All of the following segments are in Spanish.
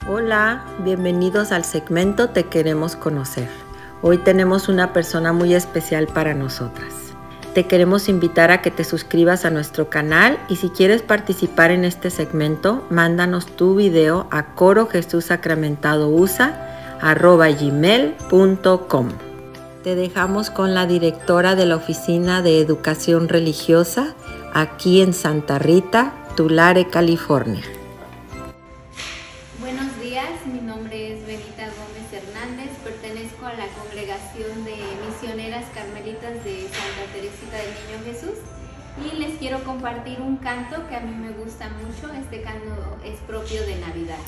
Hola, bienvenidos al segmento Te Queremos Conocer. Hoy tenemos una persona muy especial para nosotras. Te queremos invitar a que te suscribas a nuestro canal y si quieres participar en este segmento, mándanos tu video a corojesusacramentadousa@gmail.com. Te dejamos con la directora de la Oficina de Educación Religiosa aquí en Santa Rita, Tulare, California. Buenos días, mi nombre es Benita Gómez Hernández, pertenezco a la congregación de misioneras carmelitas de Santa Teresita del Niño Jesús y les quiero compartir un canto que a mí me gusta mucho. Este canto es propio de Navidad.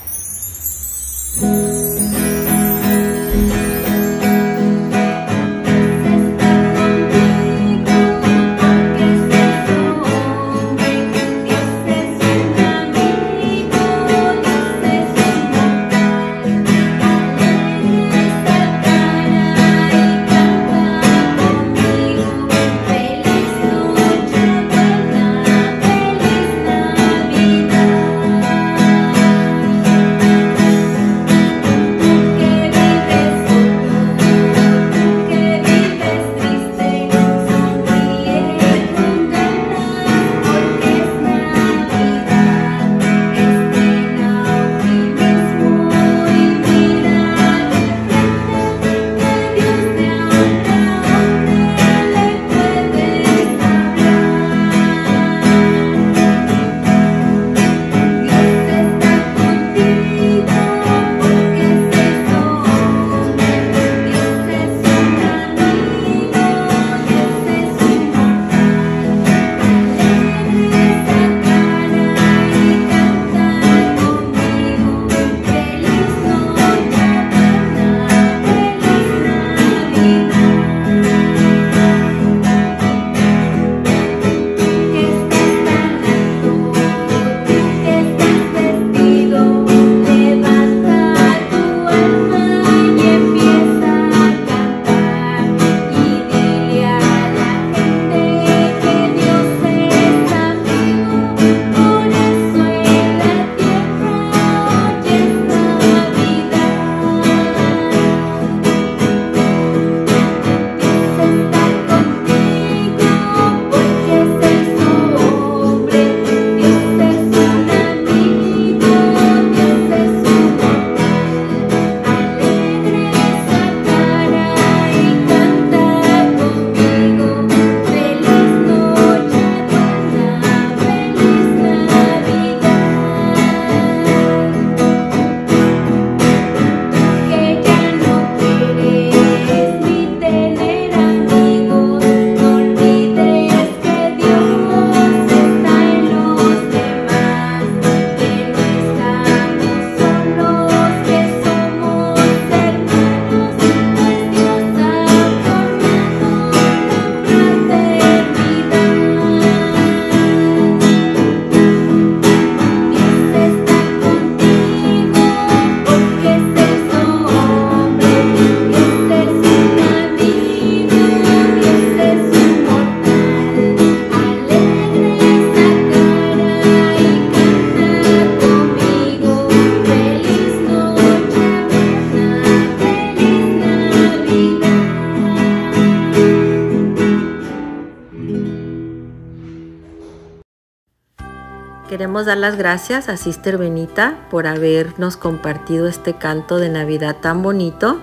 Queremos dar las gracias a Sister Benita por habernos compartido este canto de Navidad tan bonito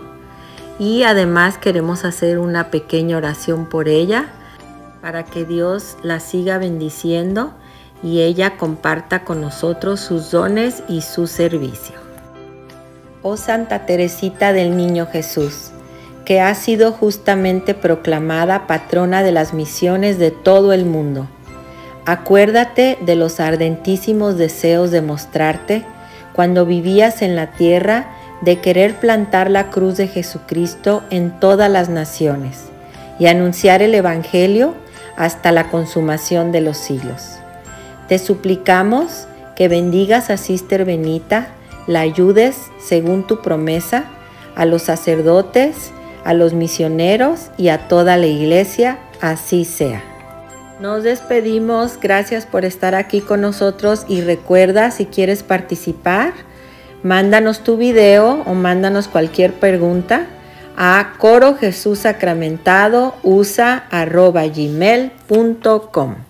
y además queremos hacer una pequeña oración por ella para que Dios la siga bendiciendo y ella comparta con nosotros sus dones y su servicio. Oh Santa Teresita del Niño Jesús, que ha sido justamente proclamada patrona de las misiones de todo el mundo. Acuérdate de los ardentísimos deseos de mostrarte cuando vivías en la tierra, de querer plantar la cruz de Jesucristo en todas las naciones y anunciar el Evangelio hasta la consumación de los siglos. Te suplicamos que bendigas a Sister Benita, la ayudes según tu promesa, a los sacerdotes, a los misioneros y a toda la iglesia, así sea. Nos despedimos, gracias por estar aquí con nosotros y recuerda, si quieres participar, Mándanos tu video o mándanos cualquier pregunta a corojesussacramentadousa@gmail.com.